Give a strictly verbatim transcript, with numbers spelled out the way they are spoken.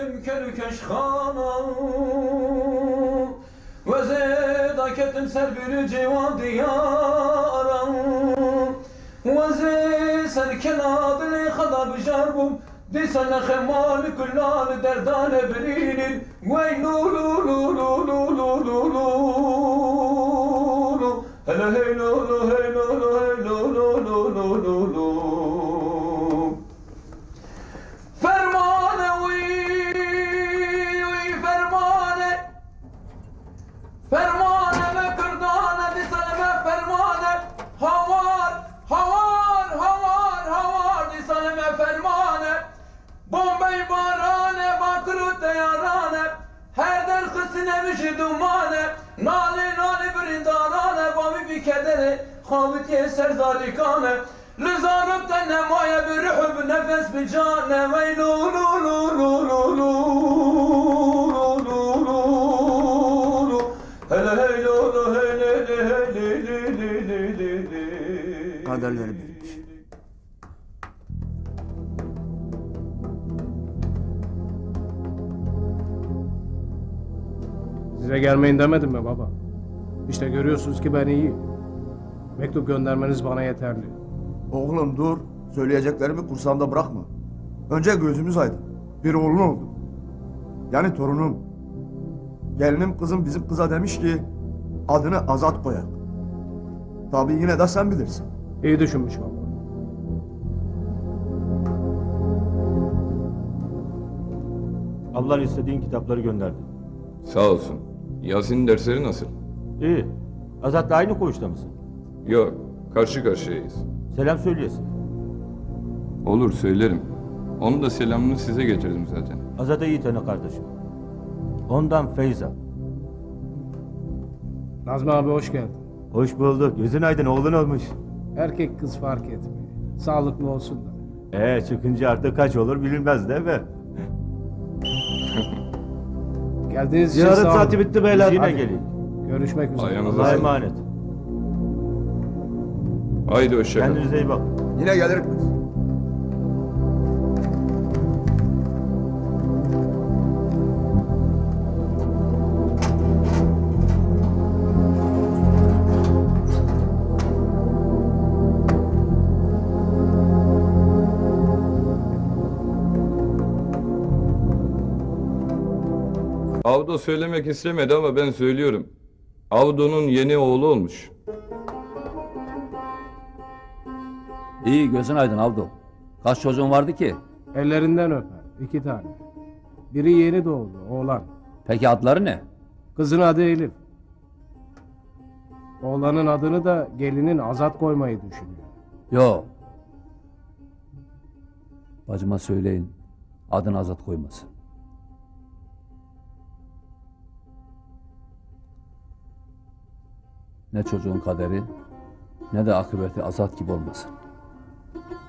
ketim kölü keşkana ve zeda ketim serbülü cevan diyara ve zed serkenadını khada bjarbum disan khemal kullal derdane birinin ve lu lu lu lu lu lu lu lu hele hey lu lu hey lu lu hey lu lu lu lu lu lu fermane uy uy fermane fermane ve kırdane disaleme fermane havar havar havar havar disaleme fermane bombay barane bakırut yarane her der kısine mişi dumane nale nale brindarane bami bir kedere havit yeser zalikane lizarıp da nemaya bir ruhu bir nefes bir cane ve lu lu lu lu lu lu lu lu lu hele hey lu lu hele hele hele hele hele Kaderleri bilmiş. Size gelmeyin demedim mi baba? İşte görüyorsunuz ki ben iyiyim. Mektup göndermeniz bana yeterli. Oğlum dur. Söyleyeceklerimi kursağımda bırakma. Önce gözümüz aydın. Bir oğlun oldu. Yani torunum. Gelinim kızım bizim kıza demiş ki adını Azat koyak. Tabii yine de sen bilirsin. İyi düşünmüş baba. Allah'ın istediğin kitapları gönderdi. Sağ olsun. Yasin dersleri nasıl? İyi. Azat'la aynı koğuşta mısın? Yok, karşı karşıyayız. Selam söyleyesin. Olur, söylerim. Onun da selamını size getirdim zaten. Azat'ı iyi tanı kardeşim. Ondan feyz al. Nazmi abi hoş geldin. Hoş bulduk. Gözün aydın, oğlun olmuş. Erkek kız fark etmiyor. Sağlıklı olsun da. Ee, çıkınca artık kaç olur bilinmez değil mi? Geldiğiniz için Ziyaret sağ olun. saati bitti beyler. Biz yine Hadi. geleyim. Görüşmek üzere. Ayağınıza Allah'a sağlık. emanet. Haydi hoşça kalın. Kendinize iyi bakın. Yine gelirim kız. Avdo söylemek istemedi ama ben söylüyorum. Avdo'nun yeni oğlu olmuş. İyi gözün aydın Avdo. Kaç çocuğun vardı ki? Ellerinden öper. İki tane. Biri yeni doğdu. Oğlan. Peki adları ne? Kızın adı Elif. Oğlanın adını da gelinin Azat koymayı düşünüyor. Yo. Bacıma söyleyin. Adını Azat koymasın. Ne çocuğun kaderi ne de akıbeti Azat gibi olmasın.